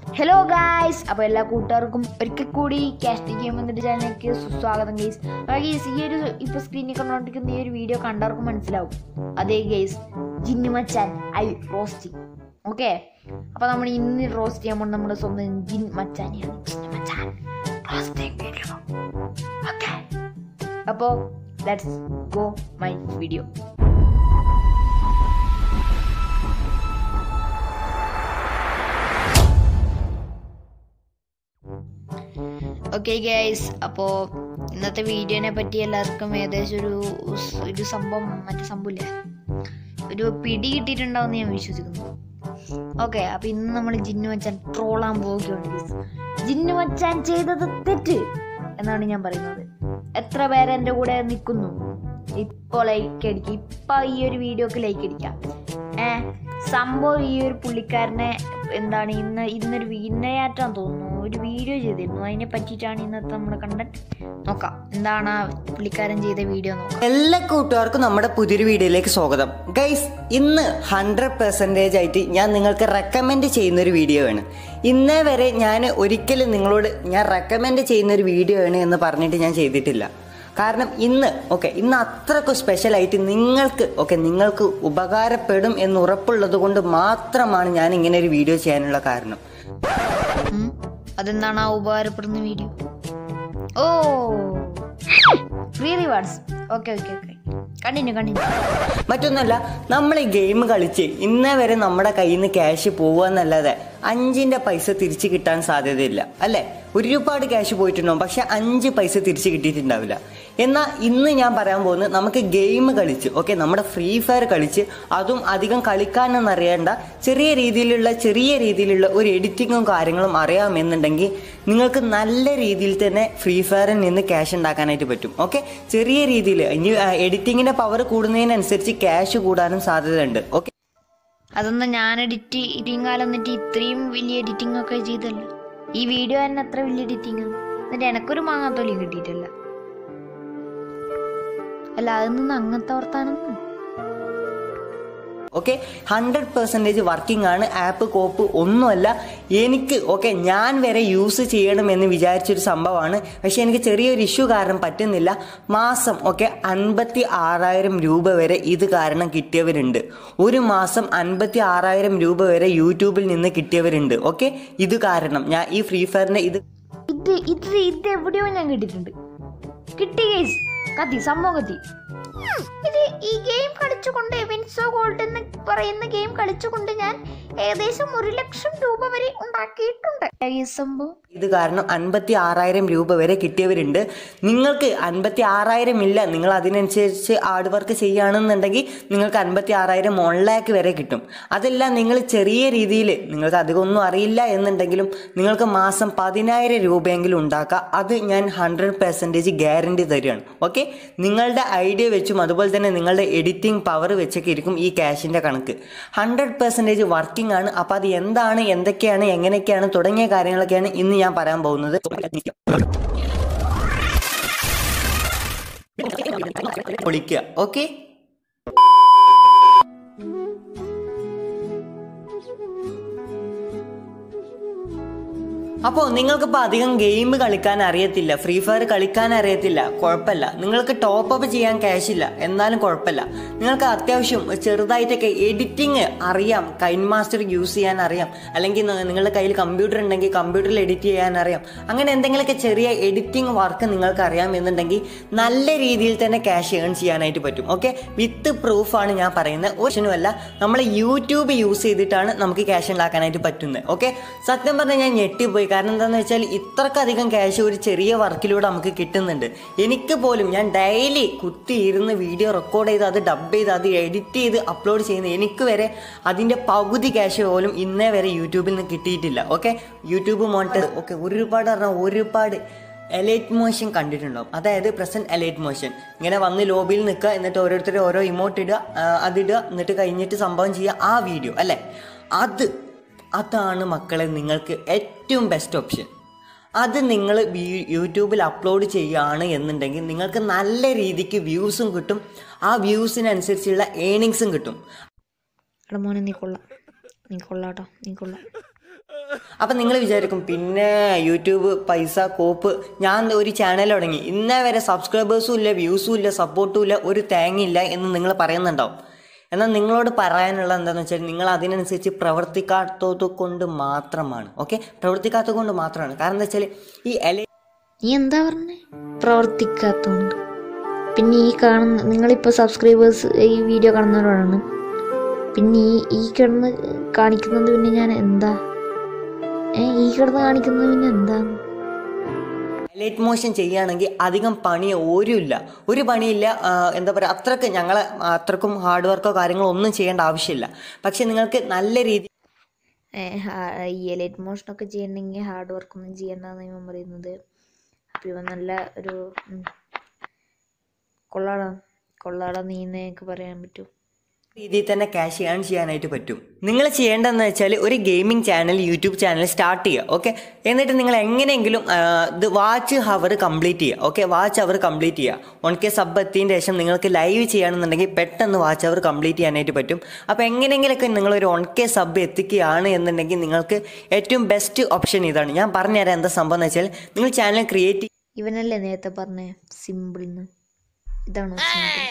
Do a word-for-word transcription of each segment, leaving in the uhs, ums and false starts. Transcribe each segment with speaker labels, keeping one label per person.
Speaker 1: Hello guys, അപ്പോൾ എല്ലാ കൂട്ടുകാർക്കും ഒരിക്കൽ കൂടി കാസ്റ്റ് ഗെയിം എന്നൊരു ചാനലിലേക്ക് സുസ്വാഗതം ഗൈസ്. ഗൈസ് ഈ ഒരു ഇപ്പോൾ സ്ക്രീനിൽ കണ്ടുകൊണ്ടിരിക്കുന്ന ഈ ഒരു വീഡിയോ കണ്ടവർക്ക് മനസ്സിലാവും. അതേ ഗൈസ്, ജിന്ന് മച്ചാൻ ഐ റോസ്റ്റ്. ഓക്കെ, അപ്പോൾ നമ്മൾ ഇന്ന് റോസ്റ്റ് ചെയ്യുമ്പോൾ നമ്മുടെ സ്വന്തം ജിൻ മച്ചാനെയാണ്. Jin Machan roasting video. Okay, അപ്പോൾ let's go my video. Okay guys, അപ്പോൾ ഇന്നത്തെ വീഡിയോനെ പറ്റി എല്ലാവർക്കും ഏകദേശം ഒരു ഒരു സംഭവം മറ്റേ സംഭവമില്ല ഒരു പിടി കിട്ടിയിട്ടുണ്ടാവും ഞാൻ വിശ്വസിക്കുന്നു. ഓക്കെ, അപ്പോൾ ഇന്ന് നമ്മൾ ജിന്നു മച്ചാൻ ട്രോളാൻ പോവുകയാണ്. ജിന്നു മച്ചാൻ ചെയ്തത് തെറ്റ് എന്നാണ് ഞാൻ പറയുന്നത്. എത്ര പേര് എൻ്റെ കൂടെ നിൽക്കുന്നു? ഇപ്പോൾ ലൈക്ക് അടിക്കുക, ഇപ്പം ഈ ഒരു വീഡിയോക്ക് ലൈക്ക് അടിക്കാം. ഏ സംഭവം ഈ ഒരു പുള്ളിക്കാരനെ എന്താണ് ഇന്ന് ഇന്നൊരു ഇന്നയാറ്റാൻ തോന്നുന്നു ഒരു വീഡിയോ ചെയ്തിരുന്നു. അതിനെ പറ്റിയിട്ടാണ് ഇന്നത്തെ നമ്മുടെ കണ്ടന്റ്. നോക്കാം എന്താണ് ആ പുള്ളിക്കാരൻ ചെയ്ത വീഡിയോ നോക്കാം.
Speaker 2: എല്ലാ കൂട്ടുകാർക്കും നമ്മുടെ പുതിയൊരു വീഡിയോയിലേക്ക് സ്വാഗതം. ഗൈസ്, ഇന്ന് ഹൺഡ്രഡ് പെർസെൻറ്റേജ് ആയിട്ട് ഞാൻ നിങ്ങൾക്ക് റെക്കമെൻഡ് ചെയ്യുന്ന ഒരു വീഡിയോ ആണ്. ഇന്നേ വരെ ഞാൻ ഒരിക്കലും നിങ്ങളോട് ഞാൻ റെക്കമെൻഡ് ചെയ്യുന്ന ഒരു വീഡിയോ ആണ് എന്ന് പറഞ്ഞിട്ട് ഞാൻ ചെയ്തിട്ടില്ല. കാരണം ഇന്ന് ഓക്കെ ഇന്ന് അത്രയ്ക്ക് സ്പെഷ്യലായിട്ട് നിങ്ങൾക്ക് ഓക്കെ നിങ്ങൾക്ക് ഉപകാരപ്പെടും എന്ന് ഉറപ്പുള്ളത് കൊണ്ട് മാത്രമാണ് ഞാൻ ഇങ്ങനെ ഒരു വീഡിയോ ചെയ്യാനുള്ള കാരണം.
Speaker 1: അതെന്താണ് ആ ഉപകാരപ്പെടുന്ന വീഡിയോ? ഓ, free rewards. Okay okay okay continue continue.
Speaker 2: മറ്റൊന്നല്ല, നമ്മൾ ഈ ഗെയിം കളിച്ച് ഇന്നേ വരെ നമ്മുടെ കയ്യിൽ നിന്ന് ക്യാഷ് പോവുക എന്നല്ലാതെ അഞ്ചിൻ്റെ പൈസ തിരിച്ച് കിട്ടാൻ സാധ്യതയില്ല അല്ലേ? ഒരുപാട് ക്യാഷ് പോയിട്ടുണ്ടാവും, പക്ഷെ അഞ്ച് പൈസ തിരിച്ച് കിട്ടിയിട്ടുണ്ടാവില്ല. എന്നാൽ ഇന്ന് ഞാൻ പറയാൻ പോകുന്നത് നമുക്ക് ഗെയിം കളിച്ച് ഓക്കെ നമ്മുടെ ഫ്രീ ഫയർ കളിച്ച് അതും അധികം കളിക്കാനൊന്നും അറിയേണ്ട ചെറിയ രീതിയിലുള്ള ചെറിയ രീതിയിലുള്ള ഒരു എഡിറ്റിങ്ങും കാര്യങ്ങളും അറിയാമെന്നുണ്ടെങ്കിൽ നിങ്ങൾക്ക് നല്ല രീതിയിൽ തന്നെ ഫ്രീ ഫയറിൽ നിന്ന് ക്യാഷ് ഉണ്ടാക്കാനായിട്ട് പറ്റും. ഓക്കെ, ചെറിയ രീതിയിൽ ഇനി എഡിറ്റിങ്ങിൻ്റെ പവർ കൂടുന്നതിനനുസരിച്ച് ക്യാഷ് കൂടാനും സാധ്യതയുണ്ട്. ഓക്കെ,
Speaker 1: അതൊന്നും ഞാൻ എഡിറ്റ് എഡിറ്റിംഗ് കാലം എന്നിട്ട് ഇത്രയും വലിയ എഡിറ്റിംഗ് ഒക്കെ ചെയ്തല്ലോ. ഈ വീഡിയോ തന്നെ അത്ര വലിയ എഡിറ്റിംഗ് എന്നിട്ട് എനക്കൊരു മാങ്ങാത്തോലി കിട്ടിയിട്ടില്ല. അല്ല, അതൊന്നും അങ്ങനത്തെ ഓർത്താണെന്ന്.
Speaker 2: ഓക്കെ, ഹൺഡ്രഡ് പെർസെൻറ്റേജ് വർക്കിംഗ് ആണ്. ആപ്പ് കോപ്പ് ഒന്നുമല്ല. എനിക്ക് ഓക്കെ ഞാൻ വരെ യൂസ് ചെയ്യണമെന്ന് വിചാരിച്ചൊരു സംഭവമാണ്. പക്ഷെ എനിക്ക് ചെറിയൊരു ഇഷ്യൂ കാരണം പറ്റുന്നില്ല. മാസം ഓക്കെ അൻപത്തി ആറായിരം രൂപ വരെ ഇത് കാരണം കിട്ടിയവരുണ്ട്. ഒരു മാസം അൻപത്തി ആറായിരം രൂപ വരെ യൂട്യൂബിൽ നിന്ന് കിട്ടിയവരുണ്ട്. ഓക്കെ, ഇത് കാരണം ഞാൻ ഈ ഫ്രീ ഫയറിന്റെ ഇത്
Speaker 1: ഇത് ഇത് ഇത് എവിടെയോ ഞാൻ കിട്ടിയിട്ടുണ്ട്. കിട്ടി ഗൈസ്, കത്തി സംഭവം കത്തി. ഇത് ഈ ഗെയിം കളിച്ചുകൊണ്ട് വിൻസോ ഗോൾഡ് എന്ന് പറയുന്ന ഗെയിം കളിച്ചുകൊണ്ട് ഞാൻ ഏകദേശം ഒരു ലക്ഷം രൂപ വരെ ഉണ്ടാക്കിയിട്ടുണ്ട്. ഈ സംഭവം
Speaker 2: ഇത് കാരണം അൻപത്തി ആറായിരം രൂപ വരെ കിട്ടിയവരുണ്ട്. നിങ്ങൾക്ക് അൻപത്തി ആറായിരം ഇല്ല, നിങ്ങൾ അതിനനുസരിച്ച് ഹാർഡ് വർക്ക് ചെയ്യുകയാണെന്നുണ്ടെങ്കിൽ നിങ്ങൾക്ക് അൻപത്തി ആറായിരം വൺ ലാക്ക് വരെ കിട്ടും. അതല്ല നിങ്ങൾ ചെറിയ രീതിയിൽ നിങ്ങൾക്ക് അധികമൊന്നും അറിയില്ല എന്നുണ്ടെങ്കിലും നിങ്ങൾക്ക് മാസം പതിനായിരം രൂപയെങ്കിലും ഉണ്ടാക്കാം. അത് ഞാൻ ഹൺഡ്രഡ് പെർസെൻറ്റേജ് ഗ്യാരണ്ടി തരികയാണ്. ഓക്കെ, നിങ്ങളുടെ ഐഡിയ വെച്ചും അതുപോലെ തന്നെ നിങ്ങളുടെ എഡിറ്റിംഗ് പവർ വെച്ചൊക്കെ ഇരിക്കും ഈ ക്യാഷിൻ്റെ കണക്ക്. ഹൺഡ്രഡ് പെർസെൻറ്റേജ് വർക്കിംഗ് ആണ്. അപ്പോൾ അത് എന്താണ്, എന്തൊക്കെയാണ്, എങ്ങനെയൊക്കെയാണ് തുടങ്ങിയ കാര്യങ്ങളൊക്കെയാണ് ഇന്ന് ഞാൻ പറയാൻ പോകുന്നത്. പൊളിക്കുക. ഓക്കെ, അപ്പോൾ നിങ്ങൾക്കിപ്പോൾ അധികം ഗെയിം കളിക്കാൻ അറിയത്തില്ല, ഫ്രീ ഫയർ കളിക്കാൻ അറിയത്തില്ല, കുഴപ്പമില്ല. നിങ്ങൾക്ക് ടോപ്പ് അപ്പ് ചെയ്യാൻ ക്യാഷ് ഇല്ല, എന്നാലും കുഴപ്പമില്ല. നിങ്ങൾക്ക് അത്യാവശ്യം ചെറുതായിട്ടൊക്കെ എഡിറ്റിങ് അറിയാം, കൈൻ മാസ്റ്റർ യൂസ് ചെയ്യാൻ അറിയാം, അല്ലെങ്കിൽ നിങ്ങളുടെ കയ്യിൽ കമ്പ്യൂട്ടർ ഉണ്ടെങ്കിൽ കമ്പ്യൂട്ടറിൽ എഡിറ്റ് ചെയ്യാൻ അറിയാം. അങ്ങനെ എന്തെങ്കിലുമൊക്കെ ചെറിയ എഡിറ്റിംഗ് വർക്ക് നിങ്ങൾക്ക് അറിയാം എന്നുണ്ടെങ്കിൽ നല്ല രീതിയിൽ തന്നെ ക്യാഷ് ഏൺ ചെയ്യാനായിട്ട് പറ്റും. ഓക്കെ, വിത്ത് പ്രൂഫാണ് ഞാൻ പറയുന്നത്, ഒരിക്കലുമല്ല. നമ്മൾ യൂട്യൂബ് യൂസ് ചെയ്തിട്ടാണ് നമുക്ക് ക്യാഷ് ഉണ്ടാക്കാനായിട്ട് പറ്റുന്നത്. ഓക്കെ, സത്യം പറഞ്ഞാൽ ഞാൻ ഞെട്ടിപ്പോയി. കാരണം എന്താണെന്ന് വെച്ചാൽ ഇത്രക്കധികം ക്യാഷ് ഒരു ചെറിയ വർക്കിലൂടെ നമുക്ക് കിട്ടുന്നുണ്ട്. എനിക്ക് പോലും ഞാൻ ഡെയിലി കുത്തി ഇരുന്ന് വീഡിയോ റെക്കോർഡ് ചെയ്ത് അത് ഡബ് ചെയ്ത് അത് എഡിറ്റ് ചെയ്ത് അപ്ലോഡ് ചെയ്യുന്ന എനിക്ക് വരെ അതിൻ്റെ പകുതി ക്യാഷ് പോലും ഇന്നേ വരെ യൂട്യൂബിൽ നിന്ന് കിട്ടിയിട്ടില്ല. ഓക്കെ, യൂട്യൂബ് മോണിറ്റർ ഓക്കെ ഒരുപാട് പറഞ്ഞാൽ ഒരുപാട് എലൈറ്റ് മോഷൻ കണ്ടിട്ടുണ്ടാവും. അതായത് പ്രസന്റ് എലൈറ്റ് മോഷൻ ഇങ്ങനെ വന്ന് ലോബിയിൽ നിൽക്കുക, എന്നിട്ട് ഓരോരുത്തരും ഓരോ ഇമോട്ട് ഇടുക, അതിടുക, എന്നിട്ട് കഴിഞ്ഞിട്ട് സംഭവം ചെയ്യുക, ആ വീഡിയോ അല്ലേ, അത് അതാണ് മക്കളെ നിങ്ങൾക്ക് ഏറ്റവും ബെസ്റ്റ് ഓപ്ഷൻ. അത് നിങ്ങൾ യൂട്യൂബിൽ അപ്ലോഡ് ചെയ്യുകയാണ് എന്നുണ്ടെങ്കിൽ നിങ്ങൾക്ക് നല്ല രീതിക്ക് വ്യൂസും കിട്ടും, ആ വ്യൂസിനനുസരിച്ചുള്ള ഏണിങ്സും കിട്ടും.
Speaker 1: മോനെ നീ കൊള്ളാം, നീ കൊള്ളാട്ടോ, നീ കൊള്ളാം.
Speaker 2: അപ്പം നിങ്ങൾ വിചാരിക്കും പിന്നെ യൂട്യൂബ് പൈസ കോപ്പ്, ഞാൻ ഒരു ചാനൽ തുടങ്ങി ഇന്നേ വരെ സബ്സ്ക്രൈബേഴ്സും ഇല്ല, വ്യൂസും ഇല്ല, സപ്പോർട്ടും ഇല്ല, ഒരു തേങ്ങയില്ല എന്ന് നിങ്ങൾ പറയുന്നുണ്ടാവും. എന്നാൽ നിങ്ങളോട് പറയാനുള്ള എന്താണെന്ന് വെച്ചാൽ നിങ്ങൾ അതിനനുസരിച്ച് പ്രവർത്തിക്കാത്തത് കൊണ്ട് മാത്രമാണ്. ഓക്കെ, പ്രവർത്തിക്കാത്തത് കൊണ്ട് മാത്രമാണ്. കാരണം എന്താ വെച്ചാൽ ഈ എല
Speaker 1: നീ എന്താ പറഞ്ഞേ? പ്രവർത്തിക്കാത്തതുകൊണ്ട്. പിന്നെ ഈ കാണുന്ന നിങ്ങളിപ്പോൾ സബ്സ്ക്രൈബേഴ്സ് ഈ വീഡിയോ കാണുന്നവരാണ്, പിന്നെ ഈ ഈ കിടന്ന് കാണിക്കുന്നത് പിന്നെ ഞാൻ എന്താ ഏ ഈ കിടന്ന് കാണിക്കുന്നത് പിന്നെ എന്താ?
Speaker 2: ഹൈലൈറ്റ് മോഷൻ ചെയ്യുകയാണെങ്കിൽ അധികം പണി ഒരുമില്ല, ഒരു പണിയില്ല. എന്താ പറയുക, അത്രക്ക് ഞങ്ങളെ അത്രക്കും ഹാർഡ് വർക്കോ കാര്യങ്ങളോ ഒന്നും ചെയ്യേണ്ട ആവശ്യമില്ല. പക്ഷെ നിങ്ങൾക്ക് നല്ല രീതി
Speaker 1: ഈ ഹൈലൈറ്റ് മോഷനൊക്കെ ചെയ്യണമെങ്കിൽ ഹാർഡ് വർക്കൊന്നും ചെയ്യേണ്ടെന്ന് ഞാൻ പറയുന്നത്. അപ്പം ഇവ നല്ല ഒരു കൊള്ളാട കൊള്ളാട നീന്നൊക്കെ പറയാൻ പറ്റും.
Speaker 2: രീതിയിൽ തന്നെ ക്യാഷ് ഏൺ ചെയ്യാനായിട്ട് പറ്റും. നിങ്ങൾ ചെയ്യേണ്ടതെന്ന് വെച്ചാൽ ഒരു gaming channel, YouTube channel start ചെയ്യുക. ഓക്കെ, എന്നിട്ട് നിങ്ങൾ എങ്ങനെയെങ്കിലും ഇത് വാച്ച് ഹവർ കംപ്ലീറ്റ് ചെയ്യുക. ഓക്കെ, വാച്ച് ഹവർ കംപ്ലീറ്റ് ചെയ്യുക. വൺ കെ സബ് എത്തിയതിന് ശേഷം നിങ്ങൾക്ക് ലൈവ് ചെയ്യണമെന്നുണ്ടെങ്കിൽ പെട്ടെന്ന് വാച്ച് ഹവർ കംപ്ലീറ്റ് ചെയ്യാനായിട്ട് പറ്റും. അപ്പോൾ എങ്ങനെയെങ്കിലൊക്കെ നിങ്ങളൊരു വൺ കെ സബ് എത്തിക്കുകയാണ് എന്നുണ്ടെങ്കിൽ നിങ്ങൾക്ക് ഏറ്റവും ബെസ്റ്റ് ഓപ്ഷൻ ഇതാണ്. ഞാൻ പറഞ്ഞുതരാം എന്താ സംഭവം എന്ന് വെച്ചാൽ, നിങ്ങൾ ചാനൽ ക്രിയേറ്റ്
Speaker 1: ഇവനല്ലേ നേരത്തെ പറഞ്ഞേ സിമ്പിൾ എന്ന്? ഇതാണോ സിമ്പിൾ?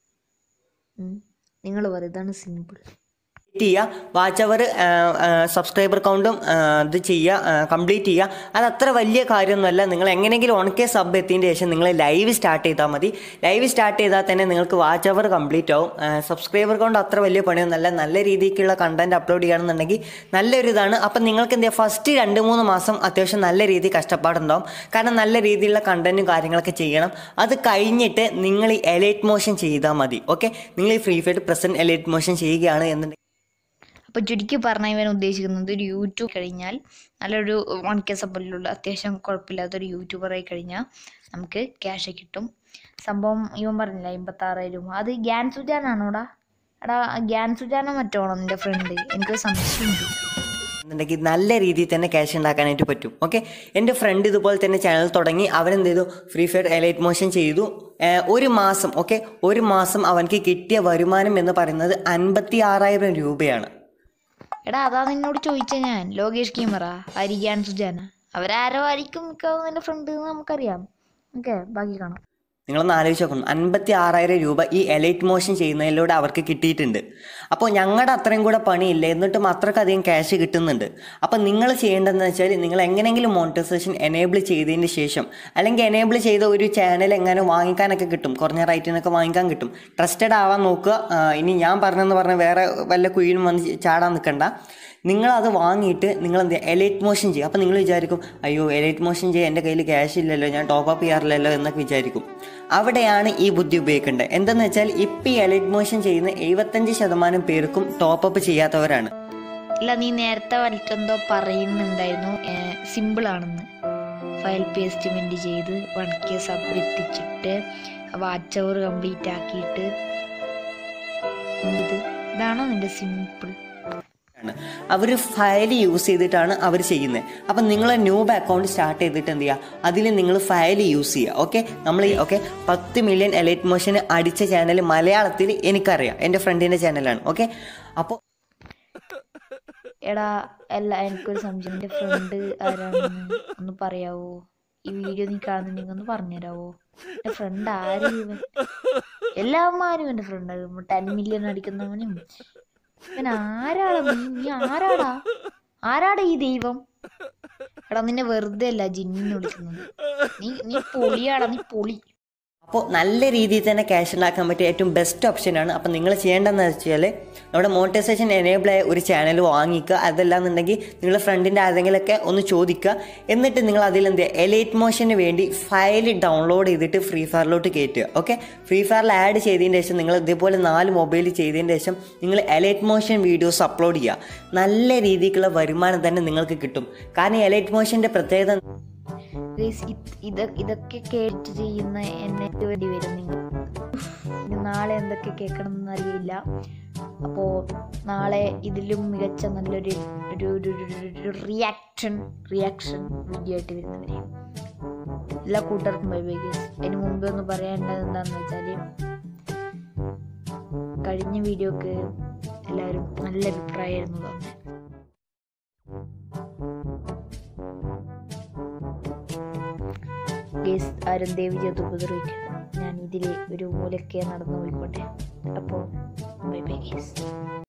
Speaker 1: നിങ്ങൾ പറയും ഇതാണ് സിമ്പിൾ.
Speaker 2: ചെയ്യുക, വാച്ച് അവർ സബ്സ്ക്രൈബർ കൗണ്ടും ഇത് ചെയ്യുക, കംപ്ലീറ്റ് ചെയ്യുക. അത് അത്ര വലിയ കാര്യമൊന്നുമല്ല. നിങ്ങൾ എങ്ങനെയെങ്കിലും വൺ കെ സബ് എത്തിയതിന് ശേഷം നിങ്ങൾ ലൈവ് സ്റ്റാർട്ട് ചെയ്താൽ മതി. ലൈവ് സ്റ്റാർട്ട് ചെയ്താൽ തന്നെ നിങ്ങൾക്ക് വാച്ച് അവർ കംപ്ലീറ്റ് ആവും. സബ്സ്ക്രൈബർ കൗണ്ട് അത്ര വലിയ പണിയൊന്നുമല്ല. നല്ല രീതിക്കുള്ള കണ്ടന്റ് അപ്ലോഡ് ചെയ്യുകയാണെന്നുണ്ടെങ്കിൽ നല്ലൊരു ഇതാണ്. അപ്പം നിങ്ങൾക്ക് എന്ത് ചെയ്യുക, ഫസ്റ്റ് രണ്ട് മൂന്ന് മാസം അത്യാവശ്യം നല്ല രീതിയിൽ കഷ്ടപ്പാടുണ്ടാവും. കാരണം നല്ല രീതിയിലുള്ള കണ്ടന്റും കാര്യങ്ങളൊക്കെ ചെയ്യണം. അത് കഴിഞ്ഞിട്ട് നിങ്ങൾ ഈ എലൈറ്റ് മോഷൻ ചെയ്താൽ മതി. ഓക്കെ, നിങ്ങൾ ഈ free fire present elite motion ചെയ്യുകയാണ് എന്നുണ്ടെങ്കിൽ,
Speaker 1: അപ്പോൾ ചുരുക്കി പറഞ്ഞാൽ ഇവൻ ഉദ്ദേശിക്കുന്നത് ഒരു യൂട്യൂബ് കഴിഞ്ഞാൽ നല്ലൊരു വൺ കെ സബിലുള്ള അത്യാവശ്യം കുഴപ്പമില്ലാത്തൊരു യൂട്യൂബറായി കഴിഞ്ഞാൽ നമുക്ക് ക്യാഷ് കിട്ടും. സംഭവം ഇവൻ പറഞ്ഞില്ല അമ്പത്താറായിരം രൂപ. അത് ഗ്യാൻ സുജാനാണോടാ? എടാ ഗ്യാൻ സുജാനോ മറ്റോ ആണോ നിൻ്റെ ഫ്രണ്ട്? എനിക്കൊരു സംശയമുണ്ട്.
Speaker 2: എന്നുണ്ടെങ്കിൽ നല്ല രീതിയിൽ തന്നെ ക്യാഷ് ഉണ്ടാക്കാനായിട്ട് പറ്റും. ഓക്കെ, എൻ്റെ ഫ്രണ്ട് ഇതുപോലെ തന്നെ ചാനൽ തുടങ്ങി. അവനെന്ത് ചെയ്തു, ഫ്രീ ഫയർ എലൈറ്റ് മോഷൻ ചെയ്തു. ഒരു മാസം ഓക്കെ ഒരു മാസം അവനക്ക് കിട്ടിയ വരുമാനം എന്ന് പറയുന്നത് അൻപത്തി ആറായിരം രൂപയാണ്.
Speaker 1: എടാ അതാ നിന്നോട് ചോദിച്ച ഞാൻ. ലോകേഷ് ക്യാമറ, അരികാൻ സുജാന, അവരാരോ ആയിരിക്കും മിക്കവാറും നിന്റെ ഫ്രണ്ട് എന്ന് നമുക്കറിയാം. ഓക്കെ, ബാക്കി കാണാം.
Speaker 2: നിങ്ങളൊന്ന് ആലോചിച്ച് നോക്കണം, അൻപത്തി ആറായിരം രൂപ ഈ എലൈറ്റ് മോഷൻ ചെയ്യുന്നതിലൂടെ അവർക്ക് കിട്ടിയിട്ടുണ്ട്. അപ്പോൾ ഞങ്ങളുടെ അത്രയും കൂടെ പണിയില്ല, എന്നിട്ടും അത്രക്കധികം ക്യാഷ് കിട്ടുന്നുണ്ട്. അപ്പോൾ നിങ്ങൾ ചെയ്യേണ്ടതെന്ന് വെച്ചാൽ, നിങ്ങൾ എങ്ങനെയെങ്കിലും മോണിറ്റൈസേഷൻ എനേബിൾ ചെയ്തതിന് ശേഷം, അല്ലെങ്കിൽ എനേബിൾ ചെയ്ത ഒരു ചാനൽ എങ്ങനെ വാങ്ങിക്കാനൊക്കെ കിട്ടും, കുറഞ്ഞ റേറ്റിനൊക്കെ വാങ്ങിക്കാൻ കിട്ടും. ട്രസ്റ്റഡ് ആവാൻ നോക്കുക. ഇനി ഞാൻ പറഞ്ഞെന്ന് പറഞ്ഞാൽ വേറെ വല്ല കുയിലും വന്ന് ചാടാൻ നിൽക്കണ്ട. നിങ്ങളത് വാങ്ങിയിട്ട് നിങ്ങൾ എന്ത് ചെയ്യുക, എലൈറ്റ് മോഷൻ ചെയ്യുക. അപ്പോൾ നിങ്ങൾ വിചാരിക്കും, അയ്യോ എലൈറ്റ് മോഷൻ ചെയ്യാൻ എൻ്റെ കയ്യിൽ ക്യാഷ് ഇല്ലല്ലോ, ഞാൻ ടോപ്പ് അപ്പ് ചെയ്യാറില്ലല്ലോ എന്നൊക്കെ വിചാരിക്കും. അവിടെയാണ് ഈ ബുദ്ധി ഉപയോഗിക്കേണ്ടത്. എന്തെന്ന് വെച്ചാൽ, ഇപ്പം ഈ എലൈറ്റ് മോഷൻ ചെയ്യുന്ന എഴുപത്തഞ്ച് ശതമാനം പേർക്കും ടോപ്പ് അപ്പ് ചെയ്യാത്തവരാണ്.
Speaker 1: ഇല്ല, നീ നേരത്തെ വല്ലതെന്തോ പറയുന്നുണ്ടായിരുന്നു സിമ്പിളാണെന്ന്. ഫയൽ പേസ്റ്റ്മെൻറ്റ് ചെയ്ത് വൺ കെ സബ് എത്തിച്ചിട്ട് വാച്ച് അവർ കംപ്ലീറ്റ് ആക്കിയിട്ട് ഇത് ഇതാണോ നിൻ്റെ സിമ്പിൾ?
Speaker 2: അവർ ഫയൽ യൂസ് ചെയ്തിട്ടാണ് അവർ ചെയ്യുന്നത്. അപ്പം നിങ്ങൾ ന്യൂബ് അക്കൗണ്ട് സ്റ്റാർട്ട് ചെയ്തിട്ട് എന്ത് ചെയ്യുക, അതിൽ നിങ്ങൾ ഫയൽ യൂസ് ചെയ്യുക. ഓക്കെ, നമ്മൾ ഈ ഓക്കെ പത്ത് മില്യൺ എലൈറ്റ് മോഷന് അടിച്ച ചാനൽ മലയാളത്തിൽ എനിക്കറിയാം, എൻ്റെ ഫ്രണ്ടിൻ്റെ ചാനലാണ്. ഓക്കെ, അപ്പോൾ
Speaker 1: എടാ അല്ല, എനിക്കൊരു സംശയം, എൻ്റെ ഫ്രണ്ട് ആരാണെന്ന് ഒന്ന് പറയാവോ? ഈ വീഡിയോ നീ കാണുന്നുണ്ടെങ്കിൽ ഒന്ന് പറഞ്ഞുതരാവോ? എൻ്റെ ഫ്രണ്ട് ആരും ഇവൻ? എല്ലാവന്മാരും എൻ്റെ ഫ്രണ്ട്. ടെൻ മില്യൺ അടിക്കുന്നവനും ഇവൻ ആരാടാ? നീ നീ ആരാടാ? ആരാടാ ഈ ദൈവം? എടാ നിന്നെ വെറുതെ അല്ല ജിന്നിന്ന് വിളിക്കുന്നത്. നീ നീ പൊളിയാടാ, നീ പൊളി.
Speaker 2: അപ്പോൾ നല്ല രീതിയിൽ തന്നെ ക്യാഷ് ഉണ്ടാക്കാൻ പറ്റിയ ഏറ്റവും ബെസ്റ്റ് ഓപ്ഷനാണ്. അപ്പം നിങ്ങൾ ചെയ്യേണ്ടതെന്ന് വെച്ചാൽ, നമ്മുടെ മോണിറ്റൈസേഷൻ എനേബിൾ ആയ ഒരു ചാനൽ വാങ്ങിക്കുക. അതല്ലാന്നുണ്ടെങ്കിൽ നിങ്ങളുടെ ഫ്രണ്ടിൻ്റെ ആരെങ്കിലുമൊക്കെ ഒന്ന് ചോദിക്കുക. എന്നിട്ട് നിങ്ങൾ അതിൽ എന്ത് ചെയ്യുക, എലൈറ്റ് മോഷന് വേണ്ടി ഫയൽ ഡൗൺലോഡ് ചെയ്തിട്ട് ഫ്രീ ഫയറിലോട്ട് കയറ്റുക. ഓക്കെ, ഫ്രീ ഫയറിൽ ആഡ് ചെയ്തതിന് ശേഷം നിങ്ങൾ ഇതേപോലെ നാല് മൊബൈൽ ചെയ്തതിന് ശേഷം നിങ്ങൾ എലൈറ്റ് മോഷൻ വീഡിയോസ് അപ്ലോഡ് ചെയ്യുക. നല്ല രീതിക്കുള്ള വരുമാനം തന്നെ നിങ്ങൾക്ക് കിട്ടും. കാരണം എലൈറ്റ് മോഷൻ്റെ പ്രത്യേകത,
Speaker 1: ഇത് ഇതൊക്കെ കേട്ട് ചെയ്യുന്ന എന്നെ വേണ്ടി വരും നിങ്ങൾ. നാളെ എന്തൊക്കെ കേൾക്കണം എന്നറിയില്ല. അപ്പോൾ നാളെ ഇതിലും മികച്ച നല്ലൊരു ഒരു ഒരു റിയാക്ഷൻ റിയാക്ഷൻ വീഡിയോ ആയിട്ട് വരുന്നവരെ എല്ലാ കൂട്ടർക്കും ബൈ ബൈ ഗൈസ്. അതിന് മുമ്പ് ഒന്ന് പറയേണ്ടത് എന്താണെന്ന് വെച്ചാൽ, കഴിഞ്ഞ വീഡിയോക്ക് എല്ലാവരും നല്ല അഭിപ്രായമായിരുന്നു തന്നെ. ഗേസ് ആരും ദേവി ചേർത്ത് ഉപദ്രവിക്കരുത്. ഞാൻ ഇതിലെ ഒരു മൂലക്കെ നടന്നു പോയിക്കോട്ടെ. അപ്പോൾ ബൈ ബൈ ഗേസ്.